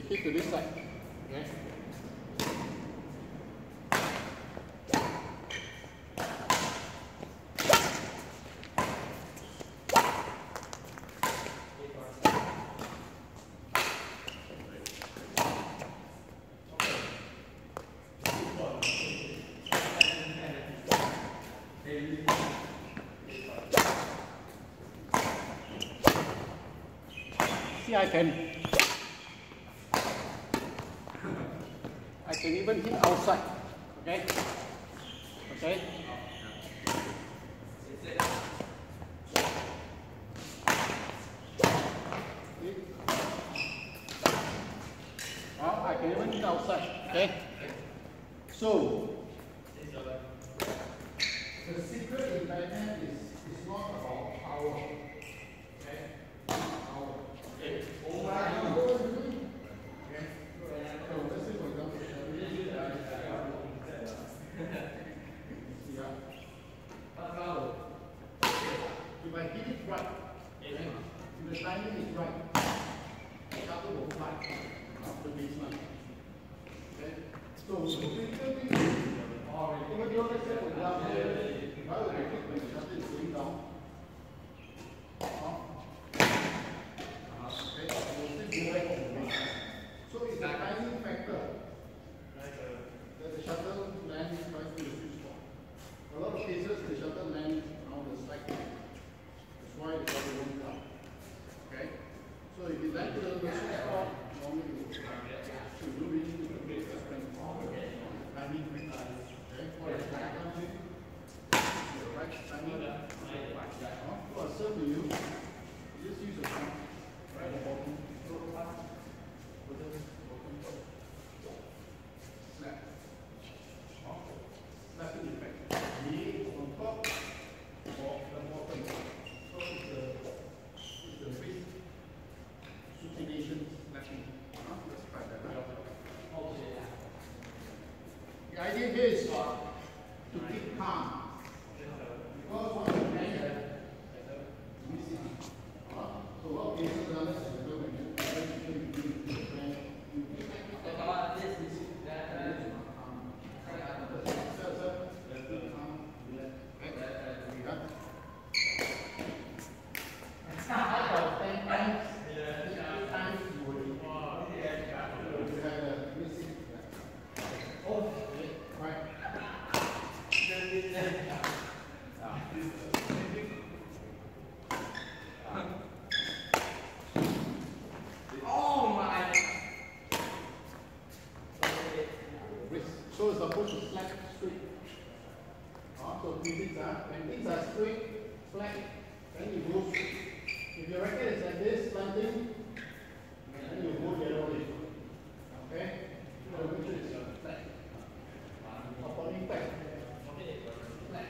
hit to this side. Okay. See, I can even hit outside. Okay? Okay? Now I can even hit outside. Okay? So the secret in backhand is not about power. Okay? Power. Okay? If I hit it right, if the timing is right, the shuttle will fly up the baseline. Okay? So the critical thing is, even though let's say for example, rather than hit when the shuttle is going down, okay, it will still go back to the baseline. So it's the timing factor that the shuttle lands right to the sweet spot. A lot of cases, the shuttle lands around the slack line. That's why the shuttle won't come. Okay? So if you land to the sweet spot, normally it will come. So you really need to create a strength. Timing factor. Okay? For the slack line, the right timing. For a serve to you, you just use a thumb right at the bottom. Snap. Snapping effect. Knee on top or the bottom. So it's the wrist supination snapping. Let's try that out. The idea here is to keep calm. Because on the hand, missing. So what cases are this? So it's supposed to slack straight. So when things are straight, flat, then you go straight. If your racket is like this, slanting, then you go the other way. Okay? So which is flat. Upon impact. Flat.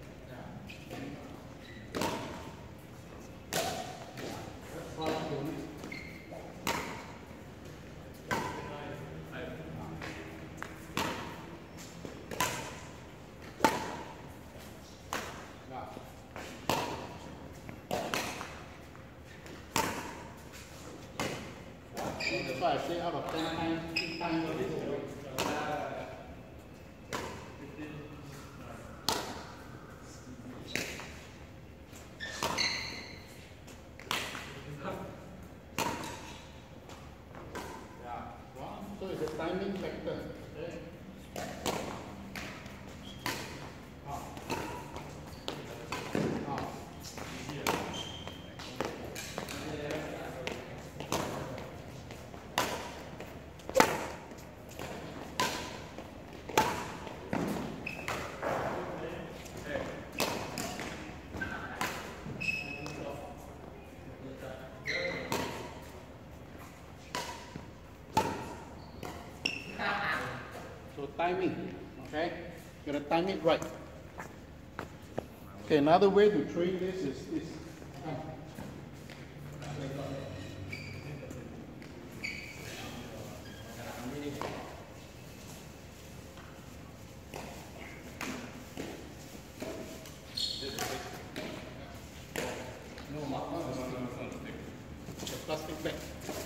That's how it's going. That's why I say out of 10 times, 2 times of this way. So it's a timing factor. Okay? So timing, okay? You gotta time it right. Okay, another way to train this is plastic bag.